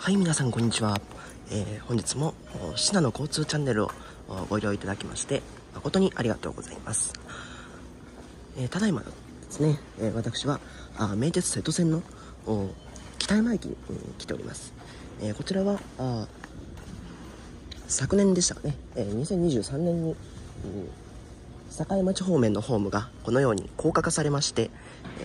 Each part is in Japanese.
はい、皆さんこんにちは。本日も信濃交通チャンネルをご利用いただきまして誠にありがとうございます。ただいまですね、私は名鉄瀬戸線の北山駅に来ております。こちらは昨年でしたかね、2023年に栄町方面のホームがこのように高架化されまして、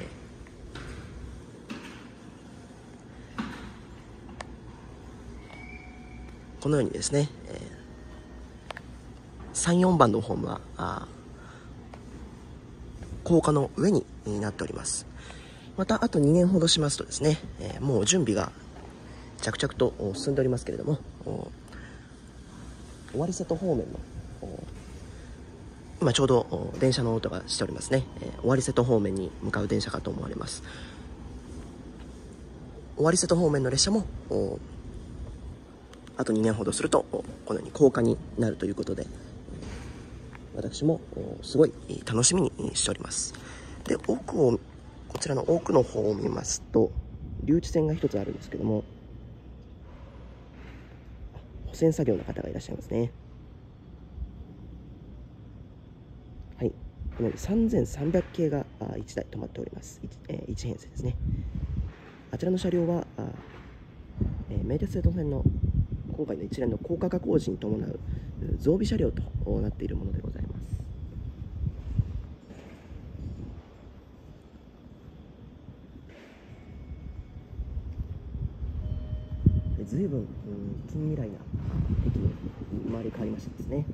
このようにですね、3、4番のホームは高架の上になっております。またあと2年ほどしますとですね、もう準備が着々と進んでおりますけれども、尾張瀬戸方面の今ちょうど電車の音がしておりますね。尾張瀬戸方面に向かう電車かと思われます。尾張瀬戸方面の列車もあと2年ほどするとこのように高架になるということで、私もすごい楽しみにしております。で、こちらの奥の方を見ますと留置線が一つあるんですけども、保線作業の方がいらっしゃいますね。はい、このように3300系が1台止まっております。1編成ですね。あちらの車両は名鉄瀬戸線の今回の一連の高架化工事に伴う増備車両となっているものでございます。随分近未来な駅に生まれ変わりましたですね。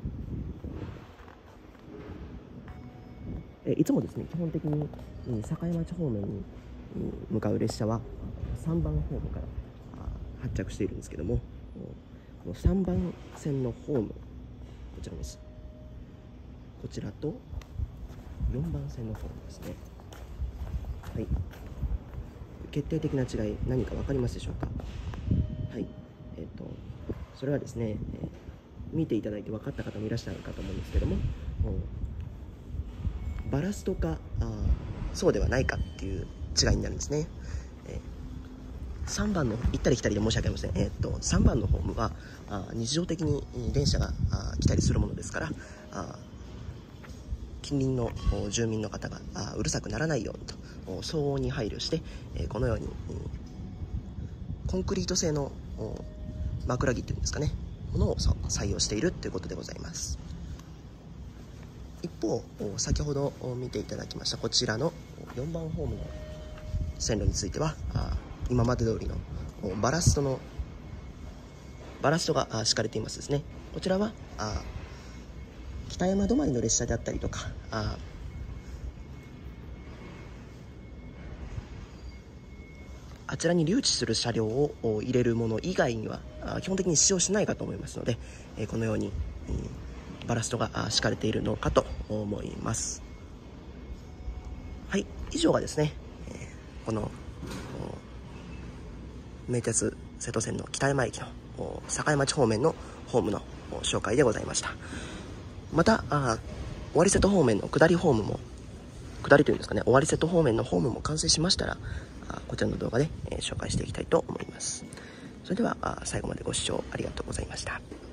いつもですね、基本的に栄町方面に向かう列車は3番ホームから発着しているんですけども、この3番線のホーム、こちらです。こちらと4番線のホームですね。はい、決定的な違い何か分かりますでしょうか。はい、それはですね、見ていただいて分かった方もいらっしゃるかと思うんですけども、バラストかそうではないかっていう違いになるんですね。3番の行ったり来たりで申し訳ありません。3番のホームは日常的に電車が来たりするものですから、近隣の住民の方がうるさくならないようにと騒音に配慮して、このようにコンクリート製の枕木というんですかね、ものを採用しているということでございます。一方、先ほど見ていただきましたこちらの4番ホームの線路については今まで通りのバラストが敷かれていますですね。こちらは北山止まりの列車であったりとか、あちらに留置する車両を入れるもの以外には基本的に使用しないかと思いますので、このようにバラストが敷かれているのかと思います。はい、以上がですね、この名鉄瀬戸線の北山駅の栄町方面のホームの紹介でございました。また尾張瀬戸方面の下りホームも下りというんですかね、尾張瀬戸方面のホームも完成しましたらこちらの動画で紹介していきたいと思います。それでは最後までご視聴ありがとうございました。